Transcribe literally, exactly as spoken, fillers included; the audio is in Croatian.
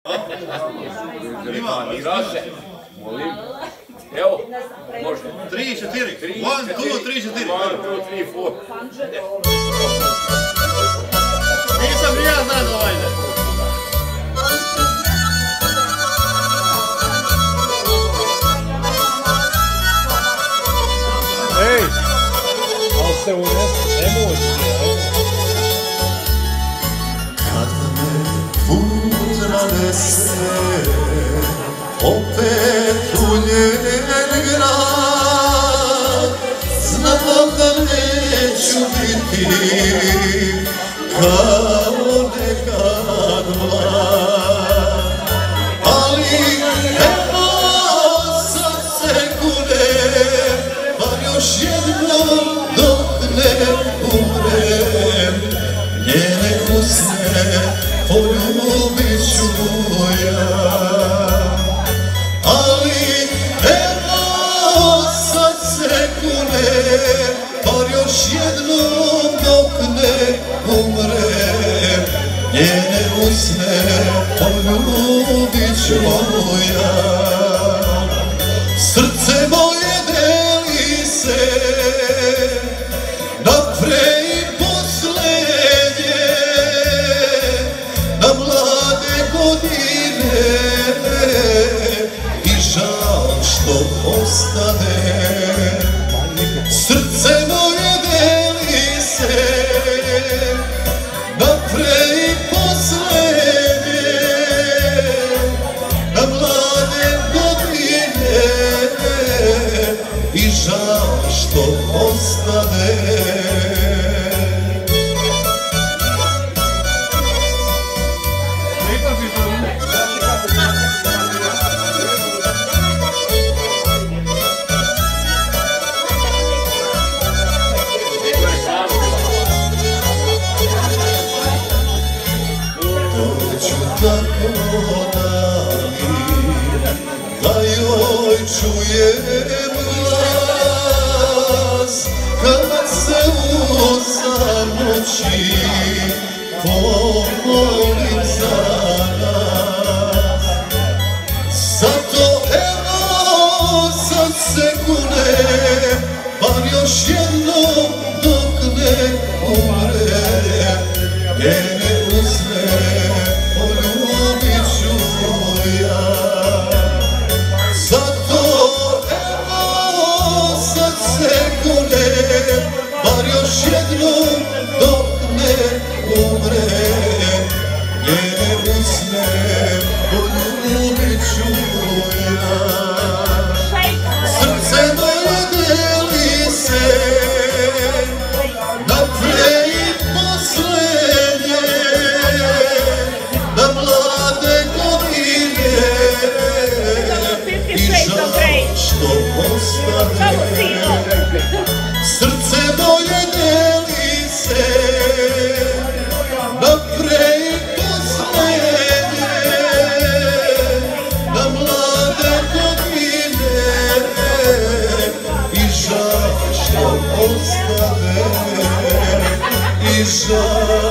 Reklamirao se. Molim. Evo, može. Tri, četiri. One, two, tri, četiri. One, two, three, four. Nisam ni ja znam ovaj ne. Ej, ali se unese emocije. Kad me put nanese, opet u njen grad, znam da neću biti kao nekad mlad. Ali evo sad se kunem, bar još jednom dok ne umrem, njene usne poljubit ću ja. Ali evo sad se kunem, bar još jednom dok ne umrem, njene usne poljubit ću ja. Srce moje deli se na pre i poslednje, na mlade godine, i žal što ostane. Srce moje deli se na pre i poslednje, na mlade godine, i žal što ostane. Tako dani, da joj čujem glas, kad se u samoći pomolim za nas. Zato evo sad se kunem, bar još jednom dok ne umrem, njene usne poljubit ću ja. Zato evo sad se kunem, bar još jednom dok ne umrem, njene usne poljubit ću ja. Srce moje deli se na pre i poslednje, na mlade godine, i žal što ostane. Srce moje deli se na pre i poslednje, na mlade godine, i žal što ostane. I žal